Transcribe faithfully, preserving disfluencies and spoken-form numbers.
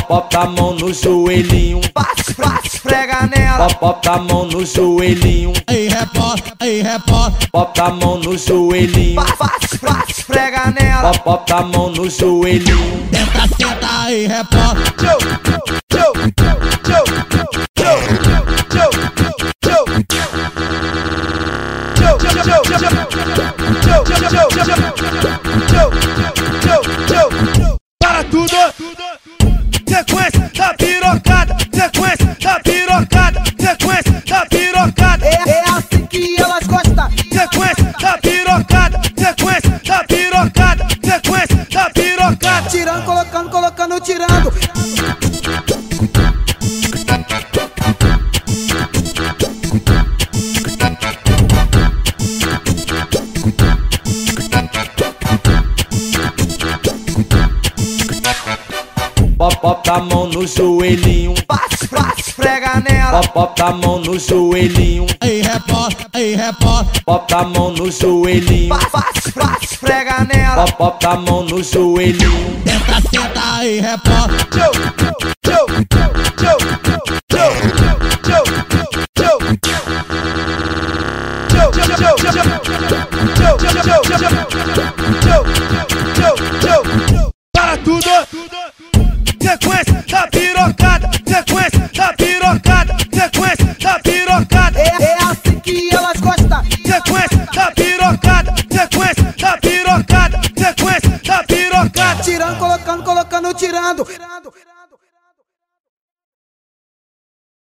Bota a mão no joelhinho, Passa, passa, esfrega nela. bota a mão no joelhinho, Ei, repórter, ei, repórter. bota a mão no joelhinho, Passa, passa, passa, esfrega nela. bota a mão no joelhinho. Senta, senta, ei, repórter. Tchau, tchau, tchau, tchau, tchau, tchau. Tchau, tchau, tchau, tchau, tchau, tchau, tchau, tchau, tchau, tchau. Para tudo! Sequência da pirocada, sequência da pirocada, sequência da pirocada. É, é assim que elas gostam. Sequência da pirocada, sequência da pirocada, sequência da pirocada. Tirando, colocando, colocando, tirando. Bota a mão no joelhinho, Passa, passa, esfrega nela. bota a mão no joelhinho, Ei, repórter, ei, repórter. bota a mão no joelhinho, Passa, passa, esfrega nela. bota a mão no joelhinho. Senta, senta, ei, repórter. Tchau, tchau, tchau, tchau, tchau, tchau. Tchau, tchau, tchau, tchau, tchau, tchau, tchau, tchau, tchau, tchau. Para tudo! Sequência da pirocada, sequência da pirocada, sequência da pirocada. É, é assim que elas gostam. Sequência da pirocada, sequência da pirocada, sequência da pirocada. Tirando, colocando, colocando, tirando.